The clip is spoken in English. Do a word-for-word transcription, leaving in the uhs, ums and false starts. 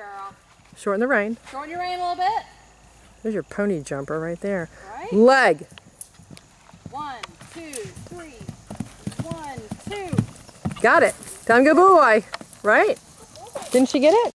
girl. Shorten the rein. Shorten your rein a little bit. There's your pony jumper right there. Right. Leg. One, two, three. One, two. Got it. Time to go boy. Right? Didn't she get it?